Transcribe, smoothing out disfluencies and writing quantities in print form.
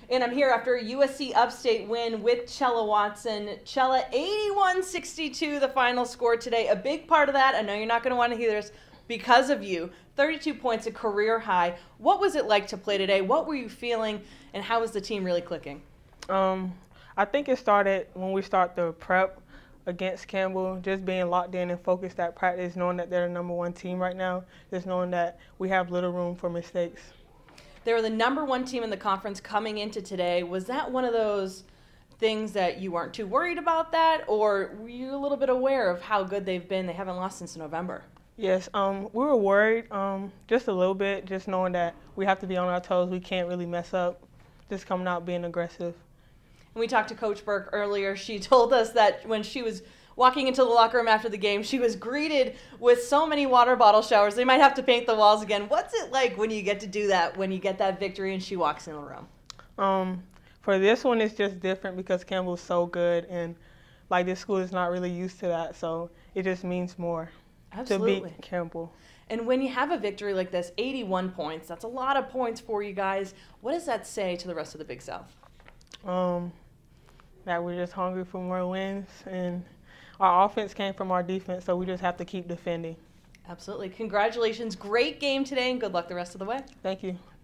And I'm here after a USC Upstate win with Chellia Watson. Chellia, 81-62, the final score today. A big part of that, I know you're not going to want to hear this, because of you. 32 points, a career high. What was it like to play today? What were you feeling, and how was the team really clicking? I think it started when we start the prep against Campbell, just being locked in and focused at practice, knowing that they're the #1 team right now, just knowing that we have little room for mistakes. They were the #1 team in the conference coming into today. Was that one of those things that you weren't too worried about that, or were you a little bit aware of how good they've been? They haven't lost since November. Yes, we were worried just a little bit, just knowing that we have to be on our toes. We can't really mess up, just coming out being aggressive. And we talked to Coach Burke earlier. She told us that when she was walking into the locker room after the game, she was greeted with so many water bottle showers. They might have to paint the walls again. What's it like when you get to do that, when you get that victory and she walks in the room? For this one, it's just different because Campbell's so good, and like this school is not really used to that, so it just means more. Absolutely. To beat Campbell. And when you have a victory like this, 81 points, that's a lot of points for you guys. What does that say to the rest of the Big South? That we're just hungry for more wins, and our offense came from our defense, so we just have to keep defending. Absolutely. Congratulations. Great game today, and good luck the rest of the way. Thank you.